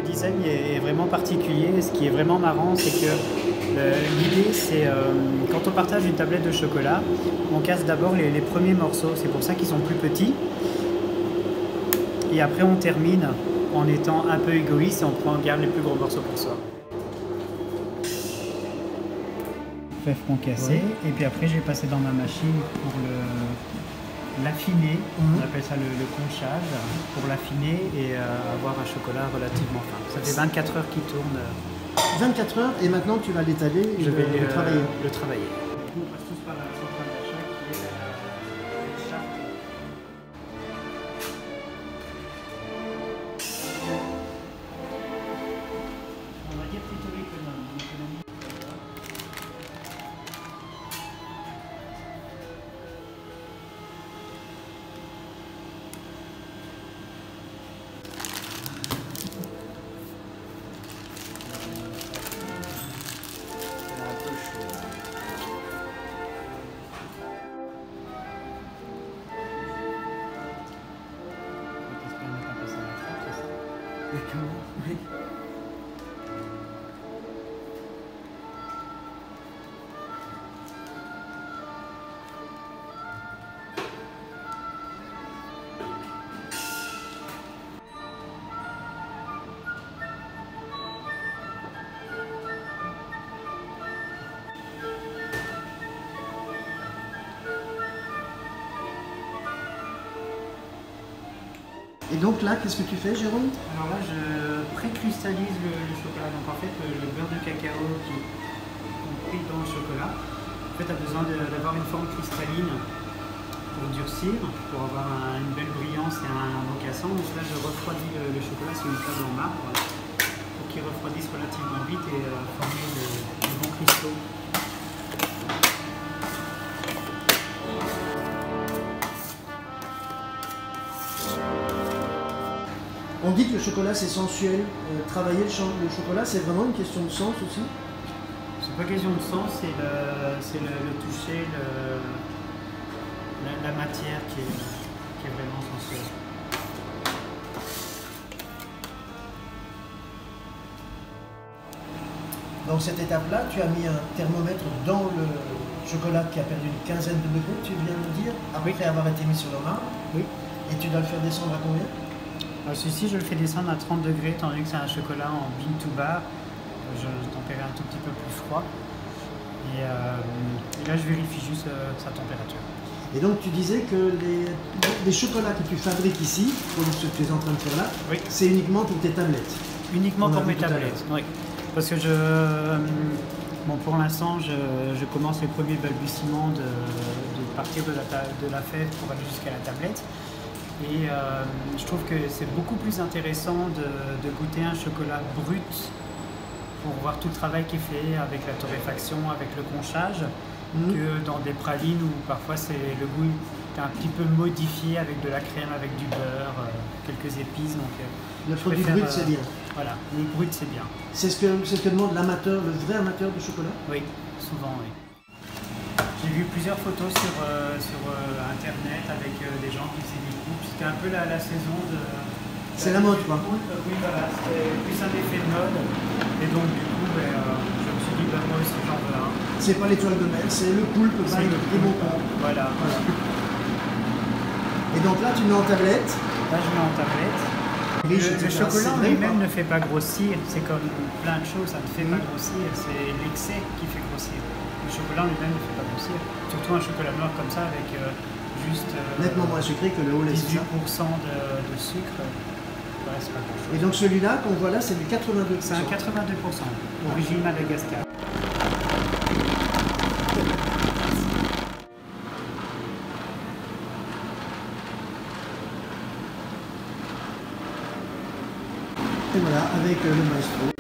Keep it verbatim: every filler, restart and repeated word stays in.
le design est vraiment particulier. Ce qui est vraiment marrant, c'est que l'idée, c'est euh, quand on partage une tablette de chocolat, on casse d'abord les, les premiers morceaux. C'est pour ça qu'ils sont plus petits. Et après, on termine en étant un peu égoïste et on prend, on garde les plus gros morceaux pour soi. Fait front cassé. Ouais. Et puis après, je vais passer dans ma machine pour l'affiner. Mmh. On appelle ça le, le conchage, pour l'affiner et euh, avoir un chocolat relativement fin. Ça fait vingt-quatre heures qu'il tourne. vingt-quatre heures et maintenant tu vas l'étaler et je le, vais le, le travailler. Le travailler. On passe tous par la centrale d'achat qui est la charte. On va dire plutôt économe. Oui. Et donc là, qu'est-ce que tu fais, Jérôme? Alors là, je pré-cristallise le, le chocolat. Donc en fait, le, le beurre de cacao qui est compris dans le chocolat, en fait, a besoin d'avoir une forme cristalline pour durcir, pour avoir un, une belle brillance et un beau cassant. Donc là, je refroidis le, le chocolat sur une table en marbre pour qu'il refroidisse relativement vite et euh, former de, de bons cristaux. On dit que le chocolat c'est sensuel. Euh, travailler le, le chocolat, c'est vraiment une question de sens aussi? C'est pas question de sens, c'est le, le, le toucher, le, la, la matière qui est, qui est vraiment sensuelle. Dans cette étape-là, tu as mis un thermomètre dans le chocolat qui a perdu une quinzaine de degrés, tu viens de le dire, après oui. avoir été mis sur le marbre. Oui. Et tu dois le faire descendre à combien? Alors celui-ci, je le fais descendre à trente degrés, étant donné que c'est un chocolat en bean to bar. Je le tempère un tout petit peu plus froid. Et, euh, et là, je vérifie juste euh, sa température. Et donc, tu disais que les, les chocolats que tu fabriques ici, comme ce que tu es en train de faire là, oui. c'est uniquement pour tes tablettes? Uniquement pour mes tablettes, oui. Parce que je, euh, bon, pour l'instant, je, je commence les premiers balbutiements de, de partir de la, de la fève pour aller jusqu'à la tablette. Et euh, je trouve que c'est beaucoup plus intéressant de, de goûter un chocolat brut pour voir tout le travail qui est fait avec la torréfaction, avec le conchage, mmh. que dans des pralines où parfois le goût est un petit peu modifié avec de la crème, avec du beurre, euh, quelques épices. Donc, euh, le produit brut, euh, c'est bien. Voilà, le brut, c'est bien. C'est ce que, ce que demande l'amateur, le vrai amateur de chocolat? Oui, souvent, oui. J'ai vu plusieurs photos sur, euh, sur euh, internet avec euh, des gens qui faisaient des coupes. C'était un peu la, la saison de... C'est la mode, quoi. Oui, voilà, c'était plus un effet de mode. Et donc, du coup, ben, euh, je me suis dit, ben, moi aussi, j'en veux un. C'est pas l'étoile de mer, c'est le poulpe, c'est le poulpe. bon pain. Voilà. voilà. Et donc là, tu mets en tablette. Là, je mets en tablette. Le, le chocolat lui-même ne fait pas grossir. C'est comme plein de choses, ça ne fait mmh. pas grossir. C'est l'excès qui fait grossir. Le chocolat lui-même ne fait pas grossir. Surtout un chocolat noir comme ça avec euh, juste euh, nettement moins sucré que le haut lait. dix-huit pour cent de, de sucre. Ouais, c'est pas grand-chose. Et donc celui-là qu'on voit là, c'est du quatre-vingt-deux pour cent. C'est un quatre-vingt-deux pour cent, origine Madagascar. Et voilà, avec le maestro.